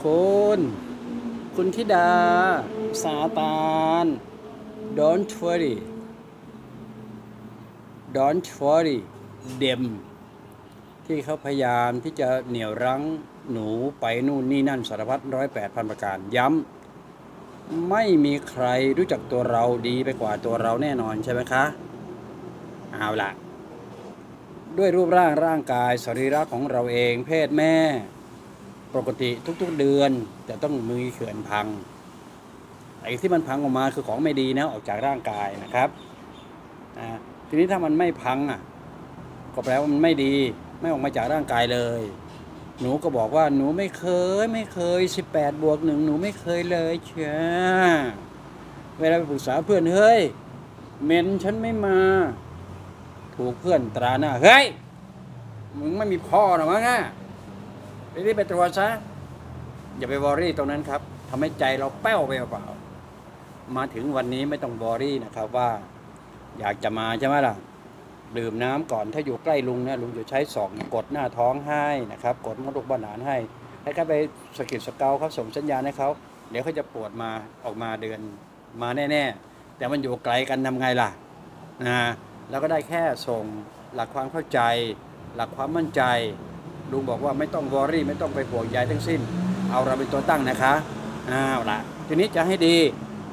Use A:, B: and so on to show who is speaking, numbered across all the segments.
A: คุณคุณธิดาซาตาน don't worry don't worry them ที่เขาพยายามที่จะเหนี่ยวรั้งหนูไปนู่นนี่นั่นสารพัด108,000ประการย้ำไม่มีใครรู้จักตัวเราดีไปกว่าตัวเราแน่นอนใช่ไหมคะเอาล่ะด้วยรูปร่างกายสรีระของเราเองเพศแม่ปกติทุกๆเดือนจะต้องมีเขื่อนพังไอ้ที่มันพังออกมาคือของไม่ดีนะออกจากร่างกายนะครับทีนี้ถ้ามันไม่พังก็แปลว่ามันไม่ดีไม่ออกมาจากร่างกายเลยหนูก็บอกว่าหนูไม่เคย18+1หนูไม่เคยเลยเชียเวลาไปปรึกษาเพื่อนเฮ้ยเมนฉันไม่มาถูกเพื่อนตราหน้าเฮ้ยมึงไม่มีพ่อหรอมั้งรีบไปตรวจซะอย่าไปวอรี่ตรงนั้นครับทำให้ใจเราแป้วไปเปล่ามาถึงวันนี้ไม่ต้องวอรี่นะครับว่าอยากจะมาใช่ไหมล่ะดื่มน้ำก่อนถ้าอยู่ใกล้ลุงนะลุงจะใช้ศอกกดหน้าท้องให้นะครับกดมดลูกบาดาลให้เขาไปสกิดสเกลเขาส่งสัญญาณให้เขาเดี๋ยวเขาจะปวดมาออกมาเดือนมาแน่ๆแต่มันอยู่ไกลกันทำไงล่ะแล้วก็ได้แค่ส่งหลักความเข้าใจหลักความมั่นใจลุงบอกว่าไม่ต้องวอรี่ไม่ต้องไปห่วงใยทั้งสิ้นเอาเราเป็นตัวตั้งนะคะเอาละทีนี้จะให้ดี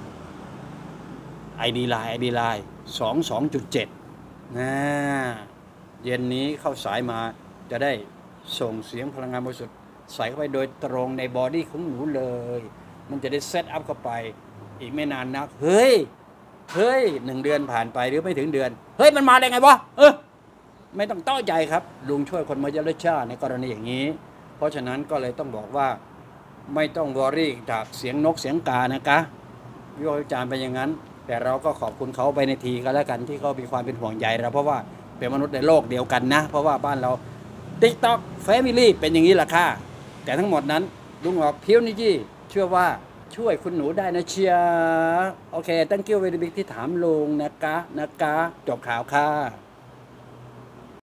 A: ID Line 22.7เย็นนี้เข้าสายมาจะได้ส่งเสียงพลังงานบริสุทธิ์ใส่เข้าไปโดยตรงในบอดี้ของหนูเลยมันจะได้เซตอัพเข้าไปอีกไม่นานนักเฮ้ย1 เดือนผ่านไปหรือไม่ถึงเดือนเฮ้ยมันมาได้ไงวะไม่ต้องต้อใจครับลุงช่วยคนมาเยอะเลยจ้าในกรณีอย่างนี้เพราะฉะนั้นก็เลยต้องบอกว่าไม่ต้องวอรี่จากเสียงนกเสียงกานะคะวิพากษ์วิจารณ์ไปอย่างนั้นแต่เราก็ขอบคุณเขาไปในทีก็แล้วกันที่เขามีความเป็นห่วงใยเราเพราะว่าเป็นมนุษย์ในโลกเดียวกันนะเพราะว่าบ้านเรา TikTok Family เป็นอย่างนี้แหละค่ะแต่ทั้งหมดนั้นลุงบอกพิวนิจี้เชื่อว่าช่วยคุณหนูได้นะเชียร์โอเค thank you very big ที่ถามลุงนะคะจบข่าวค่ะ